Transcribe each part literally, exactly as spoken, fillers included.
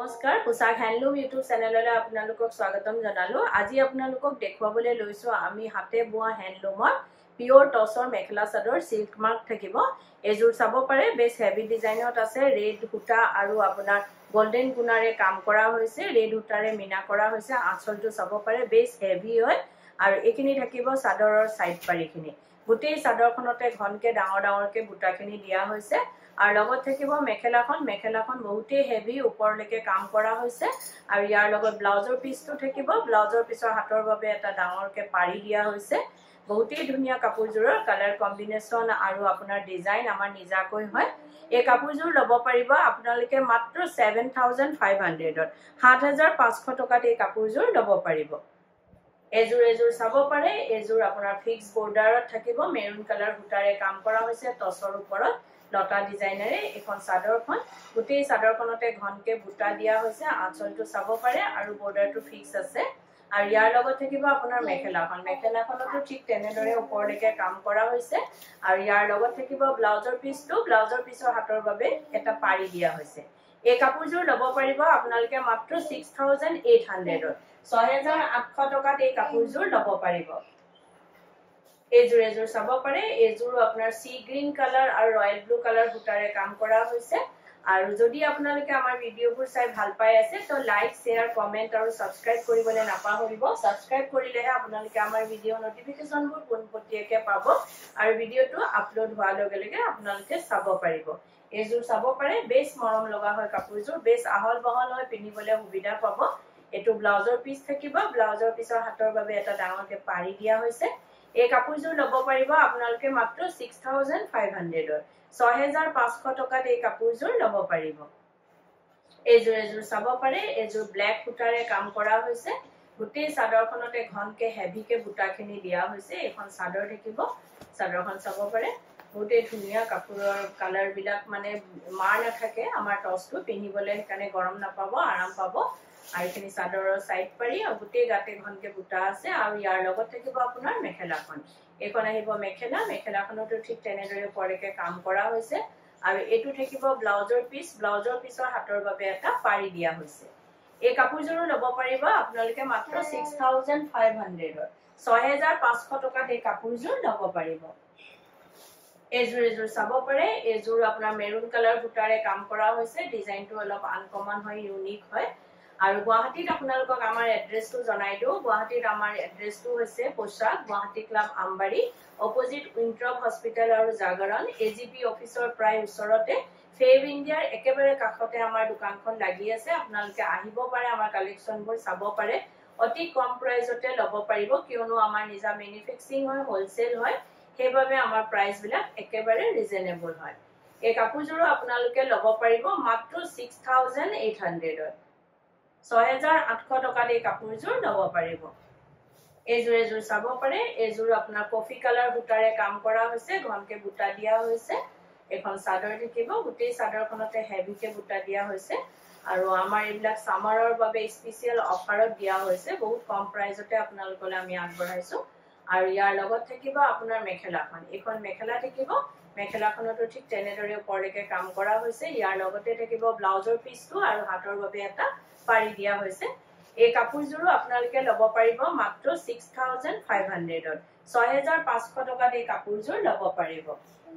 নমস্কাৰ পোছাক handloom YouTube চেনেললৈ আপোনালোকক স্বাগতম জনালো। আজি আপোনালোকক দেখুৱাবলৈ লৈছো আমি হাতে বোৱা হ্যান্ডলুমৰ pure টসৰ mekhela chador silk mark থাকিব। এজোৰ চাব পাৰে বেছ হেভি ডিজাইনত আছে। ৰেড সূতা আৰু আপোনাৰ গোল্ডেন গুণাৰে কাম কৰা হৈছে। ৰেড সূতাৰে মিনা কৰা হৈছে। আঁচলটো চাব পাৰে বেছ হেভি হয় আৰু এইখিনি থাকিব চাদৰৰ সাইড পাৰিখিনি। গোটেই চাদৰখনতে ঘনকে ডাঙৰ ডাঙৰকে বুটাখিনি দিয়া হৈছে। আর লগত থাকিব মেখেলাখন মেখেলাখন বহুতেই হেভি ওপৰলৈকে কাম কৰা হৈছে আৰু ইয়াৰ লগত ব্লাউজৰ পিসটো থাকিব। ব্লাউজৰ পিসৰ হাতৰ বাবে এটা ডাঙৰকে পাৰি দিয়া হৈছে। বহুতেই ধুনীয়া কাপোৰজোৰৰ কালাৰ কম্বিনেশন আৰু আপোনাৰ ডিজাইন আমাৰ নিজাকৈ হয়। এই কাপোৰজোৰ ল'ব পাৰিব আপোনালোকে মাত্ৰ সাত হাজাৰ পাঁচশ সাত হাজাৰ পাঁচশ টকাত এই কাপোৰজোৰ ল'ব পাৰিব। এজোৰ এজোৰ চাব পাৰে। এজোৰ আপোনাৰ ফিক্স বৰ্ডাৰত থাকিব। মেৰুন কালাৰ সূতাৰে কাম কৰা হৈছে। টসৰ ওপৰত লতা ডিজাইনেৰে এখন চাদৰখন গোটেই চাদৰখনতে ঘনকে বুটা দিয়া হৈছে। আঁচলটো চাব পাৰে আৰু বৰ্ডাৰটো ফিক্স আছে আৰু ইয়াৰ লগত থাকিব আপোনাৰ মেখেলাখন মেখেলাখনতো ঠিক তেনেদৰে ওপৰলৈকে কাম কৰা হৈছে আৰু ইয়াৰ লগত থাকিব ব্লাউজৰ পিসটো ব্লাউজৰ পিসৰ হাতৰ বাবে এটা পাৰি দিয়া হৈছে। এই কাপোৰজোৰ ল'ব পাৰিব আপোনালোকে মাত্ৰ ছয় হাজাৰ আঠশ ছয় হাজাৰ আঠশ টকাত এই কাপোৰজোৰ ল'ব পাৰিব। এজোৰ এজোৰ চাব পাৰে। এজোৰো আপোনাৰ সি গ্ৰীন কালাৰ আৰু ৰয়েল ব্লু কালাৰ সূতাৰে কাম কৰা হৈছে। আৰু যদি আপোনালোকে আমাৰ ভিডিঅ'বোৰ চাই ভাল পাই আছে তো লাইক শেয়াৰ কমেন্ট আৰু সাবস্ক্ৰাইব কৰিবলৈ নাপাহৰিব। সাবস্ক্ৰাইব কৰিলেহে আপোনালোকে আমাৰ ভিডিঅ' নটিফিকেশনবোৰ পোনপটীয়াকৈ পাব আৰু ভিডিঅ'টো আপলোড হোৱাৰ লগে লগে আপোনালোকে চাব পাৰিব। এজোৰ চাব পাৰে বেছ মৰম লগা হয় কাপোৰজোৰ বেছ আহল বহল হয় পিন্ধিবলৈ সুবিধা পাব। এটো ব্লাউজৰ পিস থাকিব। ব্লাউজৰ পিসৰ হাতৰ বাবে এটা ডাঙৰকে পাৰি দিয়া হৈছে। এই কাপোৰজোৰ ল'ব পাৰিব আপোনালোকে মাত্ৰ ছয় হাজাৰ পাঁচশ ছয় হাজাৰ পাঁচশ টকাত এই কাপোৰজোৰ ল'ব পাৰিব। এজোৰ এজোৰ চাব পাৰে। এজোৰ ব্ল্যাক সূতাৰে কাম কৰা হৈছে। গোটেই চাদৰখনতে ঘনকে হেভিকে বুটাখিনি দিয়া হৈছে। এখন চাদৰ থাকিব। চাদৰখন চাব পাৰে বহুতেই ধুনীয়া কাপোৰৰ কালাৰ বিলাক মানে মাৰ নাথাকে। আমাৰ টসটো পিন্ধিবলৈ সেইকাৰণে গৰম নাপাব আৰাম পাব। আৰু এইখিনি চাদৰৰ সাইড পাৰি আৰু গোটেই গাতে ঘনকে বুটা আছে আৰু ইয়াৰ লগত থাকিব আপোনাৰ মেখেলাখন। এইখন আহিব মেখেলা মেখেলাখনতো ঠিক তেনেদৰে ওপৰলৈকে কাম কৰা হৈছে আৰু এইটো থাকিব ব্লাউজৰ পিস ব্লাউজৰ পিসৰ হাতৰ বাবে এটা পাৰি দিয়া হৈছে। এই কাপোৰজোৰ ল'ব পাৰিব আপোনালোকে মাত্ৰ ছয় হাজাৰ পাঁচশ ছয় হাজাৰ পাঁচশ টকাত এই কাপোৰজোৰ ল'ব পাৰিব। এজোৰ এজোৰ চাব পাৰে। এজোৰ আপোনাৰ মেৰুন কালাৰ সূতাৰে কাম কৰা হৈছে। ডিজাইনটো অলপ আনকমন হয় ইউনিক হয় আৰু গুৱাহাটীত আপোনালোকক আমাৰ এড্ৰেছটো জনাই দিও। গুৱাহাটীত আমাৰ এড্ৰেছটো হৈছে Poshak Guwahati club Ambari opposite Winthrop hospital আৰু জাগৰণ এজিপি অফিচৰ প্ৰায় ওচৰতে ফেভ ইণ্ডিয়াৰ একেবাৰে কাষতে আমাৰ দোকানখন লাগি আছে। আপোনালোকে আহিব পাৰে আমাৰ কালেকচনবোৰ চাব পাৰে। অতি কম প্ৰাইজতে ল'ব পাৰিব কিয়নো আমাৰ নিজা ম্যানুফ্যাকচাৰিং হয় হোলসেল হয় সেইবাবে আমাৰ প্ৰাইস বিলাক একেবাৰে ৰিজনেবল হয়। এই কাপোৰজোৰ আপোনালোকে ল'ব পাৰিব মাত্ৰ ছয় হাজাৰ আঠশ ছয় হাজাৰ আঠশ টকাত এই কাপোৰজোৰ ল'ব পাৰিব। এজোৰ এজোৰ চাব পাৰে। এজোৰ আপোনাৰ কফি কালাৰ সূতাৰে কাম কৰা হৈছে। ঘনকে বুটা দিয়া হৈছে। এখন চাদৰ থাকিব। গোটেই চাদৰখনতে হেভিকে বুটা দিয়া হৈছে আৰু আমাৰ এইবিলাক সামাৰৰ বাবে স্পেশাল অফাৰত দিয়া হৈছে। বহুত কম প্ৰাইজতে আপোনালোকলৈ আমি আগবঢ়াইছো আৰু ইয়াৰ লগত থাকিব আপোনাৰ মেখেলাখন। এইখন মেখেলা থাকিব। মেখেলাখনতো ঠিক তেনেদৰে ওপৰলৈকে কাম কৰা হৈছে। ইয়াৰ লগতে থাকিব ব্লাউজৰ পিসটো আৰু হাতৰ বাবে এটা পাৰি দিয়া হৈছে। এই কাপোৰজোৰো আপোনালোকে ল'ব পাৰিব মাত্ৰ ছয় হাজাৰ পাঁচশ ছয় হাজাৰ পাঁচশ টকাত এই কাপোৰজোৰ ল'ব পাৰিব।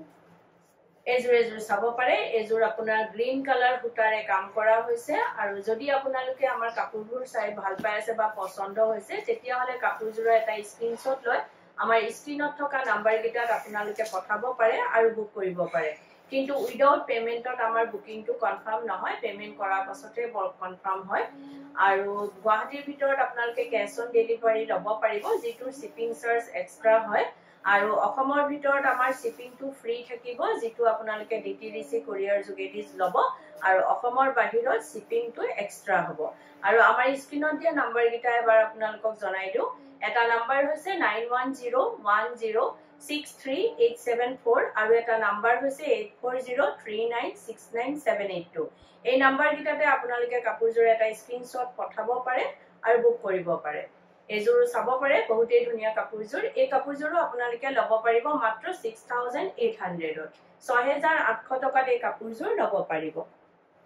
এজোৰ এজোৰ চাব পাৰে। এজোৰ আপোনাৰ গ্ৰীন কালাৰ সূতাৰে কাম কৰা হৈছে আৰু যদি আপোনালোকে আমাৰ কাপোৰবোৰ চাই ভাল পাই আছে বা পছন্দ হৈছে তেতিয়াহলে কাপোৰজোৰৰ এটা স্ক্ৰিনশ্বট লৈ আমাৰ স্ক্ৰিনত থকা নাম্বাৰ কেইটাত আপোনালোকে পঠাব পাৰে আৰু বুক কৰিব পাৰে। কিন্তু উইদাউট পেমেন্টত আমাৰ বুকিংটো কনফাৰ্ম নহয়। পেমেন্ট কৰাৰ পাছতে কনফাৰ্ম হয় আৰু গুৱাহাটীৰ ভিতৰত আপোনালোকে কেশ অন ডেলিভাৰী ল'ব পাৰিব যিটো শিপিং চাৰ্জ এক্সট্ৰা হয় আৰু অসমৰ ভিতৰত আমাৰ শিপিংটো ফ্ৰী থাকিব যিটো আপোনালোকে ডিটিডিসি কোৰিয়াৰ যোগেদি ল'ব আৰু অসমৰ বাহিৰত শিপিংটো এক্সট্ৰা হ'ব। আৰু আমাৰ স্ক্ৰিনত দিয়া নাম্বাৰ কেইটা এবাৰ আপোনালোকক জনাই দিও। এটা নাম্বাৰ হৈছে nine one zero' one zero' six three eight seven four আৰু এটা নাম্বাৰ হৈছে eight four zero' three nine six nine seven eight two. এই নাম্বাৰ কেইটাতে আপোনালোকে কাপোৰজোৰ এটা স্ক্ৰিনশ্বট পঠাব পাৰে আৰু বুক কৰিব পাৰে। এজোৰ চাব পাৰে বহুতেই ধুনীয়া কাপোৰজোৰ। এই কাপোৰজোৰো আপোনালোকে ল'ব পাৰিব মাত্ৰ ছয় হাজাৰ আঠশ ছয় হাজাৰ আঠশ টকাত এই কাপোৰজোৰ ল'ব পাৰিব।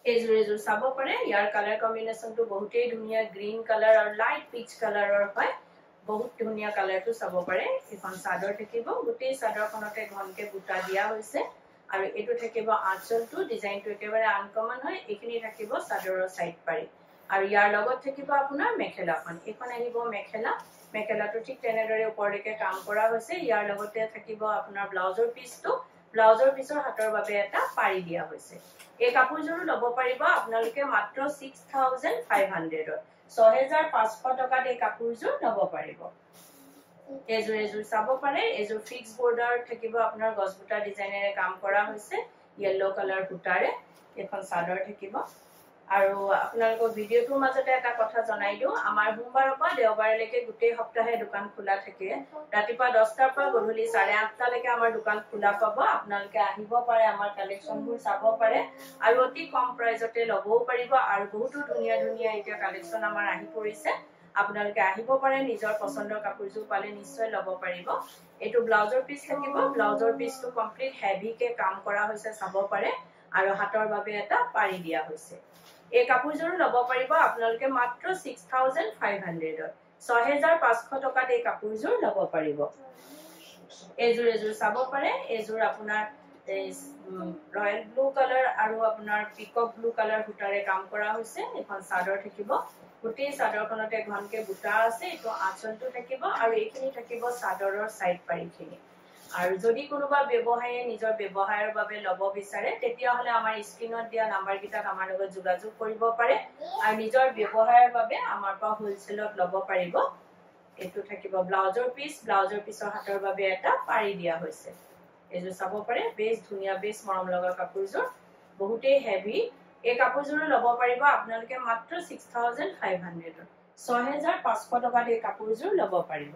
এইযোৰ এযোৰ চাব পাৰে ইয়াৰ কালাৰ কম্বিনেশ্যনটো বহুতেই ধুনীয়া গ্ৰীণ কালাৰ আৰু লাইট পিচ কালাৰৰ হয় বহুত ধুনীয়া কালাৰটো চাব পাৰে এখন চাদৰ থাকিব গোটেই চাদৰখনতে ঘনকে বুটা দিয়া হৈছে আৰু এটো থাকিব আঁচলটো ডিজাইনটো একেবাৰে আনকমন হয় এখিনি থাকিব চাদৰৰ সাইড পাৰি আৰু ইয়াৰ লগত থাকিব আপোনাৰ মেখেলাখন এখন আহিব মেখেলা মেখেলাটো ঠিক তেনেদৰে ওপৰলৈকে কাম কৰা হৈছে ইয়াৰ লগতে থাকিব আপোনাৰ ব্লাউজৰ পিচটো ব্লাউজৰ পিছৰ হাতৰ বাবে এটা পাৰি দিয়া হৈছে এই কাপোৰযোৰ লব পাৰিব আপোনালোকে মাত্ৰ six thousand five hundred ছয় হাজাৰ পাঁচশ টকাত এই কাপোৰযোৰ লব পাৰিব এযোৰ এযোৰ চাব পাৰে এযোৰ ফিক্স বৰ্ডাৰ থাকিব আপোনাৰ গছবুটা ডিজাইনেৰে কাম কৰা হৈছে ইয়েলো কালাৰ বুটাৰে এখন চাদৰ থাকিব আৰু আপোনালোকৰ ভিডিওটোৰ মাজতে এটা কথা জনাই দিও আমাৰ সোমবাৰৰ পৰা দেওবাৰলৈকে গোটেই সপ্তাহে দোকান খোলা থাকে ৰাতিপুৱা দহটাৰ পৰা গধূলি চাৰে আঠটা লৈকে আমাৰ দোকান খোলা পাব আপোনালোকে আহিব পাৰে আমাৰ কালেকচনবোৰ চাব পাৰে আৰু অতি কম প্ৰাইজতে লবও পাৰিব আৰু বহুতো ধুনীয়া ধুনীয়া এতিয়া কালেকচন আমাৰ আহি পৰিছে আপোনালোকে আহিব পাৰে নিজৰ পছন্দৰ কাপোৰযোৰ পালে নিশ্চয় লব পাৰিব এটো ব্লাউজৰ পিচ থাকিব ব্লাউজৰ পিচটো কমপ্লিট হেভি কে কাম কৰা হৈছে চাব পাৰে আৰু হাতৰ বাবে এটা পাৰি দিয়া হৈছে এই কাপোৰযোৰ লব পাৰিব আপোনালোকে মাত্ৰ six thousand five hundred ছয় হাজাৰ পাঁচশ টকাত এই কাপোৰযোৰ লব পাৰিব এযোৰ এযোৰ চাব পাৰে এযোৰ আপোনাৰ ৰয়েল ব্লু কালাৰ আৰু আপোনাৰ পিকক ব্লু কালাৰ বুটাৰে কাম কৰা হৈছে এখন চাদৰ থাকিব গোটেই চাদৰখনতে ঘনকে বুটা আছে এটো আঁচলটো থাকিব আৰু এইখিনি থাকিব চাদৰৰ সাইড পাৰিখিনি আৰু যদি কোনোবা ব্যৱসায়ী নিজৰ ব্যৱহাৰৰ বাবে লব বিচাৰে তেতিয়া হলে আমাৰ স্ক্ৰিনত দিয়া নাম্বাৰ কিটাত আমাৰ লগত যোগাযোগ কৰিব পাৰে আৰু নিজৰ ব্যৱহাৰৰ বাবে আমাৰ পৰা হোলসেলত লব পাৰিব এটো থাকিব ব্লাউজৰ পিচ ব্লাউজৰ পিছৰ হাতৰ বাবে এটা পাৰি দিয়া হৈছে এযোৰ চাব পাৰে বেছ ধুনীয়া বেছ মৰম লগা কাপোৰযোৰ বহুতেই হেভি এই কাপোৰযোৰ লব পাৰিব আপোনালোকে মাত্ৰ six thousand five hundred ছয় হাজাৰ পাঁচশ টকাত এই কাপোৰযোৰ লব পাৰিব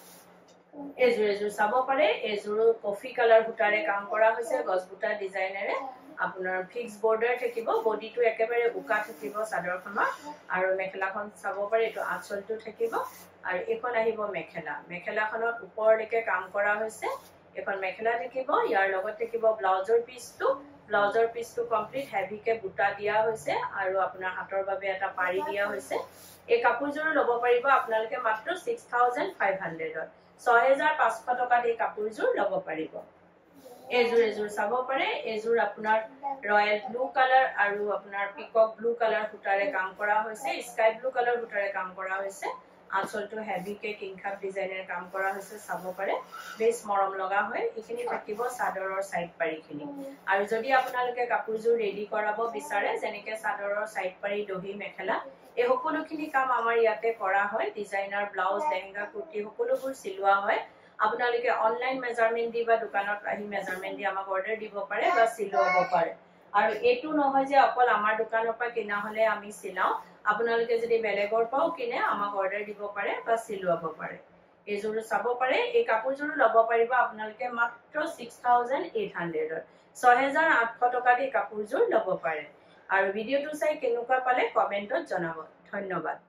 এযোৰ এযোৰ চাব পাৰে এযোৰ কফি কালাৰ বুটাৰে কাম কৰা হৈছে গছবুটা ডিজাইনেৰে আপোনাৰ ফিক্স বৰ্ডাৰ থাকিব বডিটো একেবাৰে উকা থাকিব চাদৰখনৰ আৰু মেখেলাখন চাব পাৰে এটো আঁচলটো থাকিব আৰু এখন আহিব মেখেলা মেখেলাখনৰ ওপৰলৈকে কাম কৰা হৈছে এখন মেখেলা থাকিব ইয়াৰ লগত থাকিব ব্লাউজৰ পিচটো ব্লাউজৰ পিচটো কমপ্লিট হেভি কে বুটা দিয়া হৈছে আৰু আপোনাৰ হাতৰ বাবে এটা পাৰি দিয়া হৈছে এই কাপোৰযোৰ লব পাৰিব আপোনালোকে মাত্ৰ six thousand five hundred ছয় হাজাৰ পাঁচশ টকাত এই কাপোৰযোৰ লব পাৰিব এযোৰ এযোৰ চাব পাৰে এযোৰ আপোনাৰ ৰয়েল ব্লু কালাৰ আৰু আপোনাৰ পিকক ব্লু কালাৰ বুটাৰে কাম কৰা হৈছে স্কাই ব্লু কালাৰ বুটাৰে কাম কৰা হৈছে আঁচলটো হেভি কে কিংখাপ ডিজাইনেৰে কাম কৰা হৈছে চাব পাৰে বেছ মৰম লগা হয় এখিনি থাকিব চাদৰৰ সাইড পাৰিখিনি আৰু যদি আপোনালোকে কাপোৰযোৰ ৰেডি কৰাব বিচাৰে যেনেকে চাদৰৰ সাইড পাৰি দহি মেখেলা এই সকলোখিনি কাম আমাৰ ইয়াতে কৰা হয় ডিজাইনাৰ ব্লাউজ লেহেঙ্গা কুৰ্তি সকলোবোৰ সিলোৱা হয় আপোনালোকে অনলাইন মেজাৰমেন্ট দি বা দোকানত আহি মেজাৰমেন্ট দি আমাক অৰ্ডাৰ দিব পাৰে বা সিলোৱাব পাৰে আৰু এটো নহয় যে অকল আমাৰ দোকানৰ পৰা কিনা হলে আমি সিলাও আপোনালোকে যদি বেলেগৰ পাও কিনে আমাক অৰ্ডাৰ দিব পাৰে বা সিলোৱাব পাৰে এযোৰ চাব পাৰে এই কাপোৰযোৰ লব পাৰিব আপোনালোকে মাত্ৰ six thousand eight hundred ছয় হাজাৰ আঠশ টকাত এই কাপোৰযোৰ লব পাৰে আৰু ভিডিওটো চাই কেনেকুৱা পালে কমেন্টত জনাব ধন্যবাদ